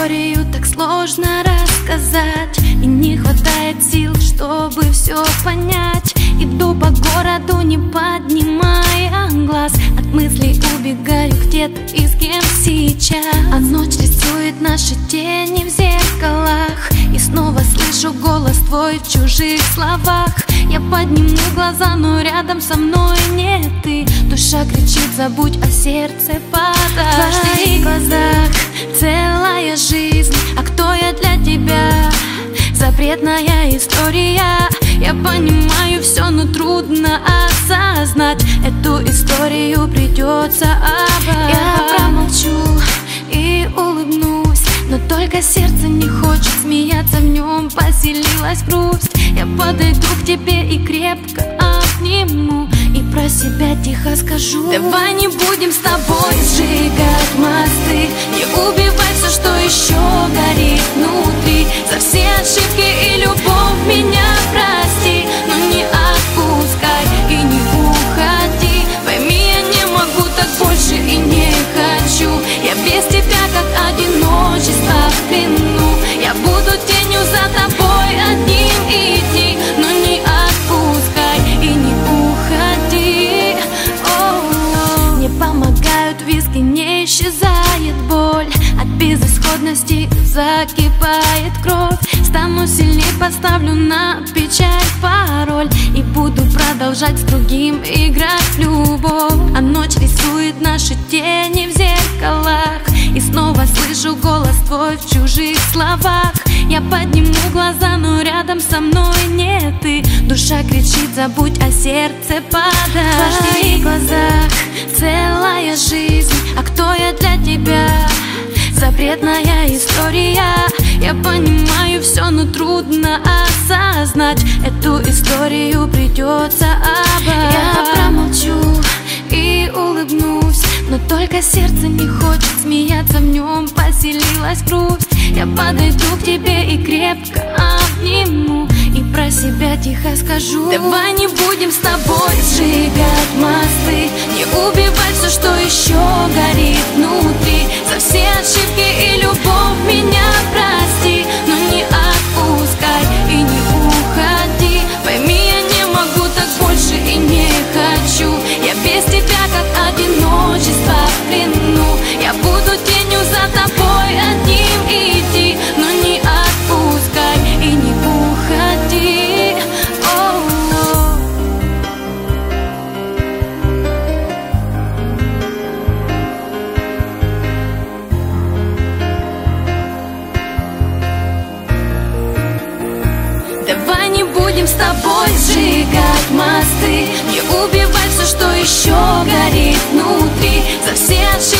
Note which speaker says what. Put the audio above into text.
Speaker 1: историю так сложно рассказать, и не хватает сил, чтобы все понять. Иду по городу, не поднимая глаз, от мыслей убегаю, где-то и с кем сейчас. А ночь рисует наши тени в зеркалах, и снова слышу голос твой в чужих словах. Я подниму глаза, но рядом со мной не ты. Душа кричит, забудь, а сердце падает. В твоих глазах целая жизнь, а кто я для тебя? Запретная история. Я понимаю все, но трудно осознать. Эту историю придется оборвать. Я промолчу и улыбнусь, но только сердце не хочет смеяться, в нем поселилась грусть. Я подойду к тебе и крепко обниму, и про себя тихо скажу: давай не будем с тобой сжигать мосты, не убивай все, что еще горит внутри. За все ошибки и любовь меня прости, но не отпускай и не уходи. Пойми, я не могу так больше и не хочу. Я без тебя как одиночество в плену. Я буду тенью за тобой одним идти, но не отпускай и не уходи. Не помогают виски, не исчезает боль, от безысходности закипает кровь. Стану сильнее, поставлю на печать пароль, и буду продолжать с другим играть в любовь. А ночь рисует наши тени в зеркалах, и снова слышу голос твой в чужих словах. Я подниму глаза, но рядом со мной не ты. Душа кричит, забудь, а сердце падает. В твоих глазах целая жизнь, а кто я для тебя? Запретная история. Я понимаю все, но трудно осознать. Эту историю придется оборвать. Я промолчу и улыбнусь, но только сердце не хочет смеяться, в нем поселилась грусть. Я подойду к тебе и крепко обниму, и про себя тихо скажу: давай не будем с тобой сжигать мосты, не убивай все, что еще горит внутри. За все ошибки и любовь меня прости, но не отпускай и не уходи. Пойми, я не могу так больше и не хочу. Я без тебя как одиночество в плену. Я буду тенью за тобой одним идти, но не отпускай и не уходи. Давай не будем с тобой сжигать мосты, не убивай все, что еще горит внутри. За все ошибки